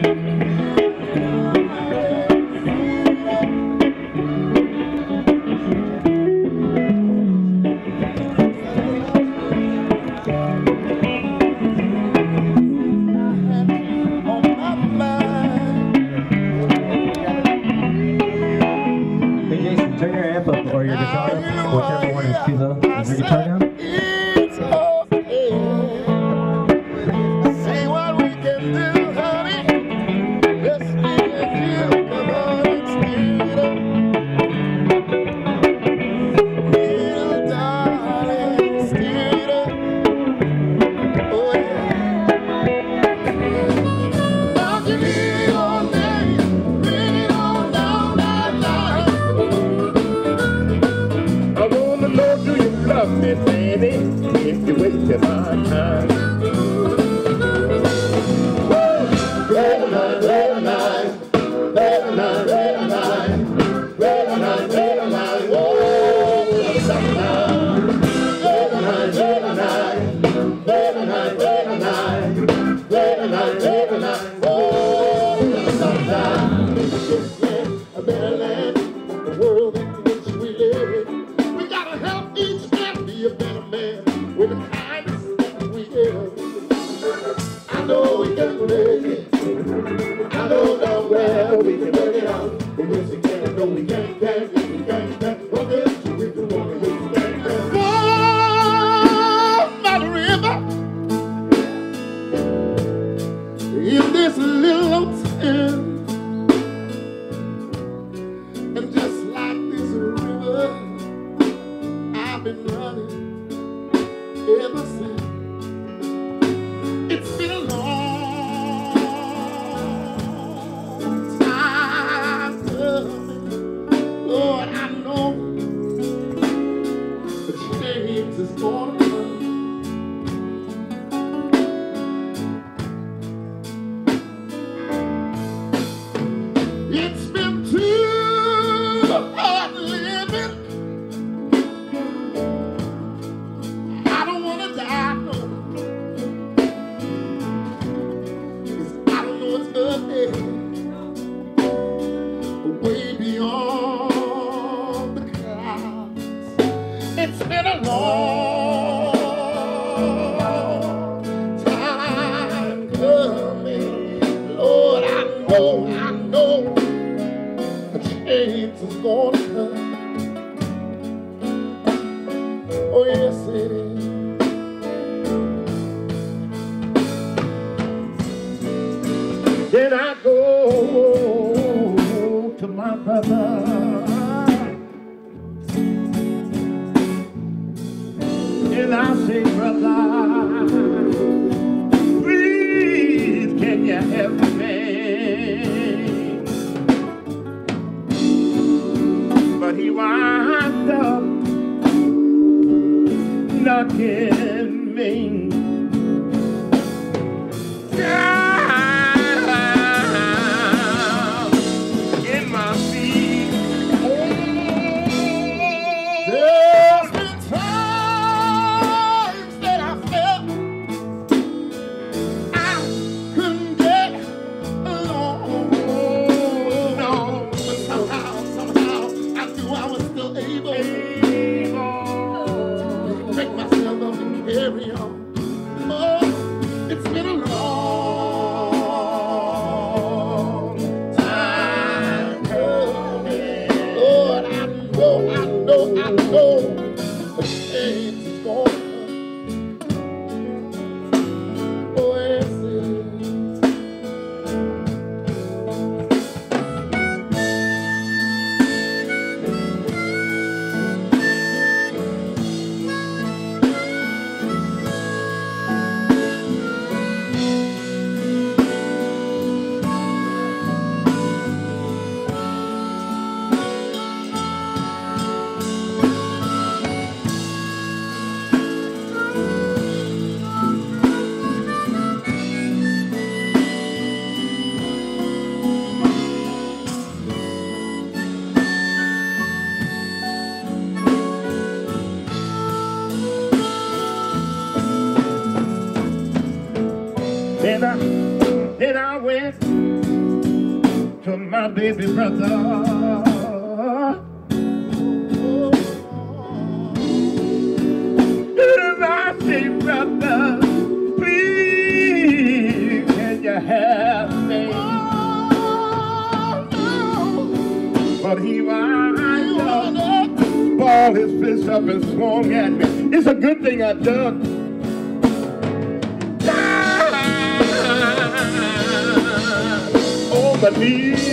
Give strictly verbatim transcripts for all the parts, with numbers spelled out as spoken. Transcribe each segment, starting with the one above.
Then I, then I went to my baby brother. And I say, brother, please, can you help me? But he winds up, balled his fist up and swung at me. It's a good thing I done. On my knees.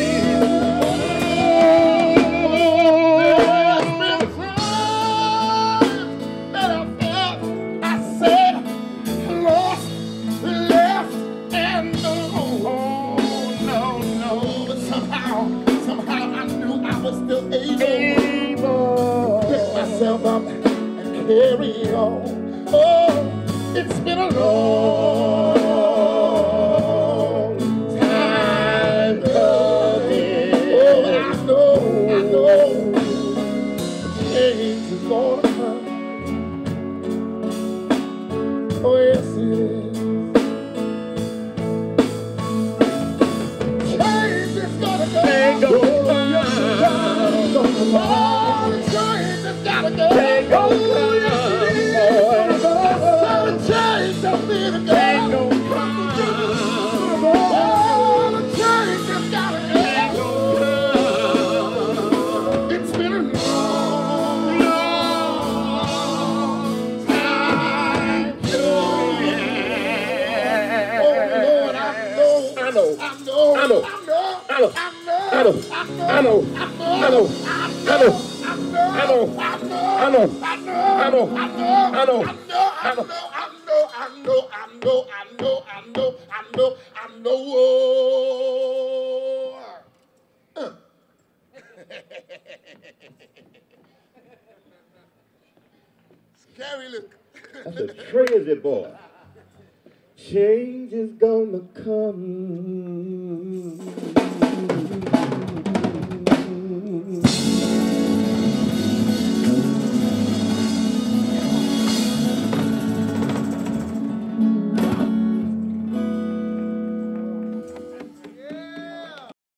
Up and carry on. Oh, it's been a long time coming. Oh, I know, I know, change is gonna come. Oh, yes, it is. Change is gonna come. Ain't gonna come. Take on oh, yes, it is. So change has been a go. Oh, the change has gotta go. It's been a long, long time coming. Oh, Lord, I know, I know, I know, I know, I know, I know, I know, I know, I know. I know, I know, I know, I know, I know, I know, I know, I know, I know, I know, I know, I know, I know, I know. Scary look. That's a crazy boy. Change is gonna come.